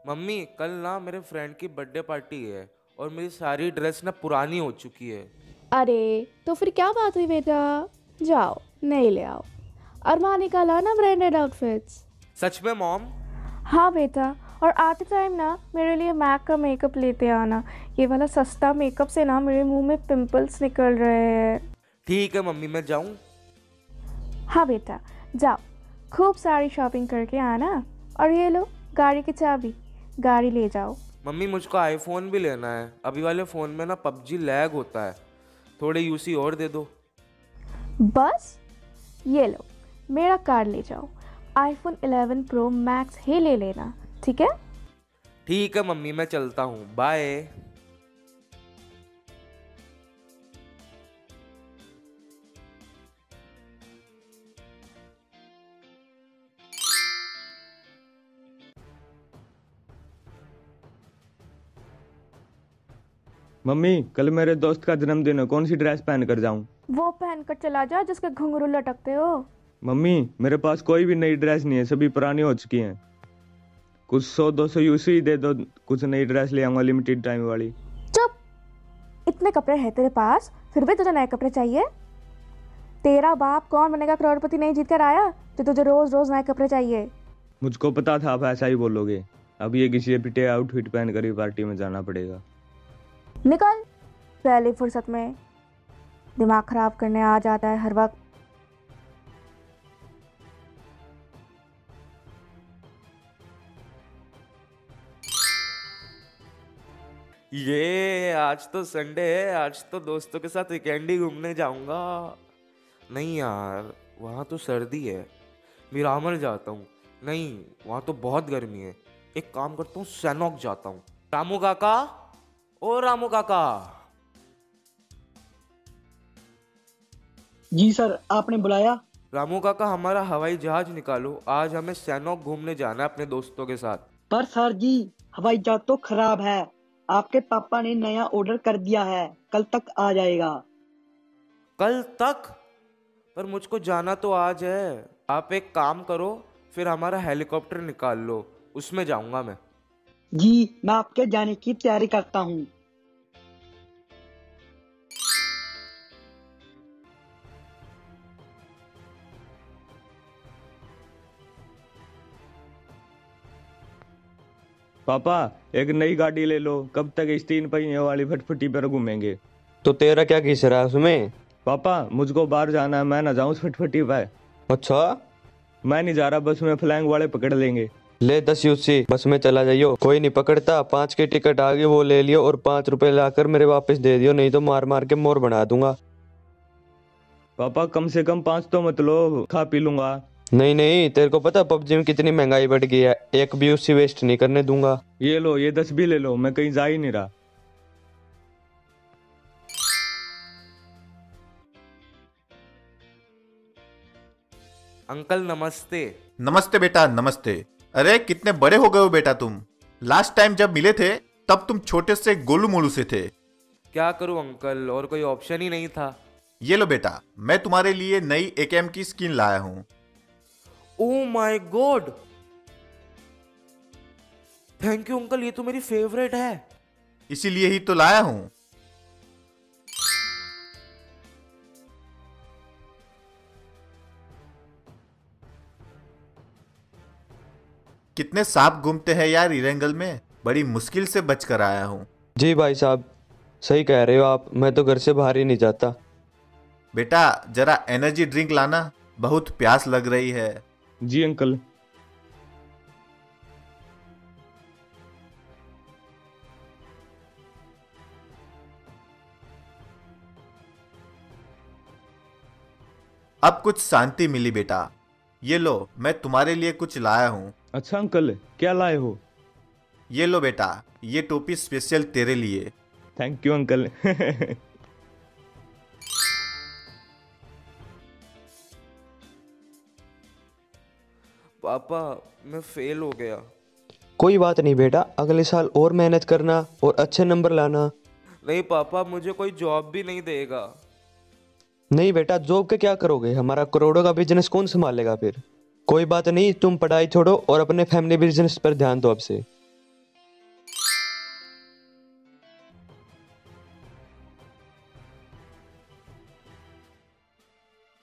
Mummy कल ना मेरे फ्रेंड की बर्थडे पार्टी है और मेरी सारी ड्रेस ना पुरानी हो चुकी है। अरे तो फिर क्या बात हुई बेटा। जाओ नहीं ले आओ। अरमानी का लाना ब्रांडेड आउटफिट्स। सच में मॉम? हाँ बेटा। और आते टाइम ना मेरे लिए मैक का मेकअप लेते आना। ये वाला सस्ता मेकअप से ना मेरे मुंह में पिंपल्स निकल रहे हैं। ठीक है मम्मी, मैं जाऊँ? हाँ बेटा जाओ। खूब सारी शॉपिंग करके आना। और ये लो गाड़ी की चाबी। गाड़ी ले जाओ। मम्मी मुझको आईफोन भी लेना है, अभी वाले फ़ोन में ना पबजी लैग होता है। थोड़े यूसी और दे दो। बस ये लो मेरा कार्ड ले जाओ। आईफोन 11 प्रो मैक्स ही ले लेना। ठीक है। ठीक है मम्मी, मैं चलता हूँ, बाय। मम्मी कल मेरे दोस्त का जन्मदिन है, कौन सी ड्रेस पहन कर जाऊं? वो पहन कर चला जा जिसके घुंघरू लटकते हो। मम्मी मेरे पास कोई भी नई ड्रेस नहीं है, सभी पुरानी हो चुकी हैं। कुछ 100-200 यूसी दे दो, कुछ नई ड्रेस ले आऊंगा लिमिटेड टाइम वाली। चुप। इतने कपड़े हैं तेरे पास फिर भी तुझे नए कपड़े चाहिए। तेरा बाप कौन बनेगा करोड़पति नहीं जीत कर आया तो तुझे रोज रोज नए कपड़े चाहिए। मुझको पता था आप ऐसा ही बोलोगे। अब ये किसी पिटे आउटफिट पहन कर ही पार्टी में जाना पड़ेगा। निकल पहली फुर्सत में। दिमाग खराब करने आ जाता है हर वक्त। ये आज तो संडे है, आज तो दोस्तों के साथ वीकेंड ही घूमने जाऊंगा। नहीं यार, वहाँ तो सर्दी है, मिरामर जाता हूँ। नहीं, वहाँ तो बहुत गर्मी है। एक काम करता हूँ, सैनॉक जाता हूँ। रामू काका, ओ रामू काका। जी सर, आपने बुलाया? रामू काका, हमारा हवाई जहाज निकालो, आज हमें सैनॉक घूमने जाना है अपने दोस्तों के साथ। पर सर जी, हवाई जहाज तो खराब है। आपके पापा ने नया ऑर्डर कर दिया है, कल तक आ जाएगा। कल तक? पर मुझको जाना तो आज है। आप एक काम करो, फिर हमारा हेलीकॉप्टर निकाल लो, उसमें जाऊंगा मैं। जी, मैं आपके जाने की तैयारी करता हूँ। पापा एक नई गाड़ी ले लो, कब तक इस 3 पहिए वाली फटफटी पर घूमेंगे? तो तेरा क्या किस रहा है उसमें? पापा मुझको बाहर जाना है, मैं ना जाऊं उस फटफटी पर। अच्छा, मैं नहीं जा रहा, बस में फ्लैंग वाले पकड़ लेंगे। ले 10 यूसी बस में चला जाइयो। कोई नहीं पकड़ता। 5 की टिकट आ गई, वो ले लियो और 5 रुपए लाकर मेरे वापस दे दियो, नहीं तो मार मार के मोर बना दूंगा। पापा कम से कम 5 तो मत लो, खा पी लूंगा। नहीं नहीं, तेरे को पता पबजी में कितनी महंगाई बढ़ गई है, एक भी यूसी वेस्ट नहीं करने दूंगा। ये लो, ये 10 भी ले लो, मैं कहीं जा ही नहीं रहा। अंकल नमस्ते। नमस्ते बेटा, नमस्ते। अरे कितने बड़े हो गए हो बेटा तुम। लास्ट टाइम जब मिले थे तब तुम छोटे से गोलू मोलू से थे। क्या करूं अंकल, और कोई ऑप्शन ही नहीं था। ये लो बेटा, मैं तुम्हारे लिए नई एकेएम की स्किन लाया हूँ। Oh my god, thank you uncle, ये तो मेरी फेवरेट है। इसीलिए ही तो लाया हूँ। कितने सांप घूमते हैं यार इरेंगल में, बड़ी मुश्किल से बचकर आया हूँ। जी भाई साहब, सही कह रहे हो आप, मैं तो घर से बाहर ही नहीं जाता। बेटा जरा एनर्जी ड्रिंक लाना, बहुत प्यास लग रही है। जी अंकल। अब कुछ शांति मिली बेटा। ये लो, मैं तुम्हारे लिए कुछ लाया हूँ। अच्छा अंकल, क्या लाए हो? ये लो बेटा, ये टोपी स्पेशल तेरे लिए। Thank you uncle. पापा मैं फेल हो गया। कोई बात नहीं बेटा, अगले साल और मेहनत करना और अच्छे नंबर लाना। नहीं पापा, मुझे कोई जॉब भी नहीं देगा। नहीं बेटा, जॉब के क्या करोगे, हमारा करोड़ों का बिजनेस कौन संभालेगा फिर। कोई बात नहीं, तुम पढ़ाई छोड़ो और अपने फैमिली बिजनेस पर ध्यान दो अब से।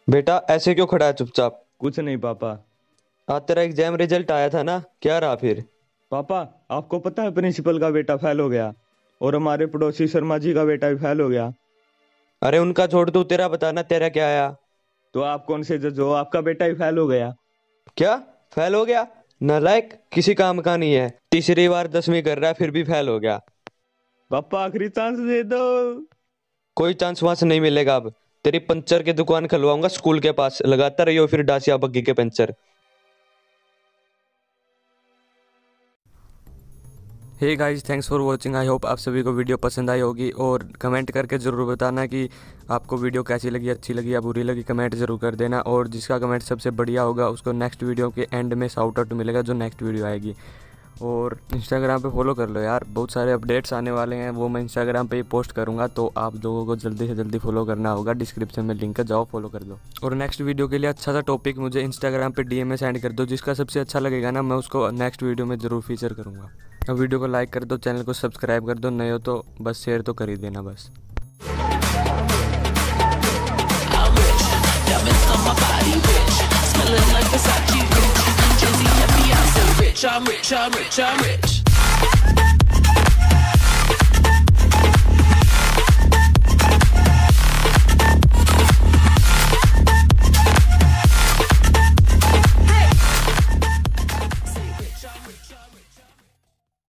बेटा ऐसे क्यों खड़ा है चुपचाप? कुछ नहीं पापा। आज तेरा एग्जाम रिजल्ट आया था ना, क्या रहा फिर? पापा आपको पता है प्रिंसिपल का बेटा फेल हो गया और हमारे पड़ोसी शर्मा जी का बेटा भी फेल हो गया। अरे उनका छोड़, तू तेरा बताना, तेरा क्या आया? तो आप कौन से जज हो, आपका बेटा ही फेल हो गया। क्या फेल हो गया? नालायक, किसी काम का नहीं है। तीसरी बार 10वीं कर रहा है फिर भी फेल हो गया। पापा आखिरी चांस दे दो। कोई चांस वांस नहीं मिलेगा अब। तेरी पंचर की दुकान खुलवाऊंगा स्कूल के पास, लगाता रहियो फिर डासिया बग्गी के puncture. Hey guys, thanks for watching. I hope आप सभी को वीडियो पसंद आई होगी और कमेंट करके ज़रूर बताना कि आपको वीडियो कैसी लगी, अच्छी लगी या बुरी लगी। कमेंट ज़रूर कर देना और जिसका कमेंट सबसे बढ़िया होगा उसको नेक्स्ट वीडियो के एंड में शाउट आउट मिलेगा, जो नेक्स्ट वीडियो आएगी। और इंस्टाग्राम पे फॉलो कर लो यार, बहुत सारे अपडेट्स आने वाले हैं, वो मैं इंस्टाग्राम पे ही पोस्ट करूँगा, तो आप लोगों को जल्दी से जल्दी फॉलो करना होगा। डिस्क्रिप्शन में लिंक है, जाओ फॉलो कर दो। और नेक्स्ट वीडियो के लिए अच्छा सा टॉपिक मुझे इंस्टाग्राम पे DM में सेंड कर दो, जिसका सबसे अच्छा लगेगा ना मैं उसको नेक्स्ट वीडियो में ज़रूर फीचर करूँगा। अब वीडियो को लाइक कर दो, चैनल को सब्सक्राइब कर दो, नए हो तो बस शेयर तो कर ही देना बस। I'm rich.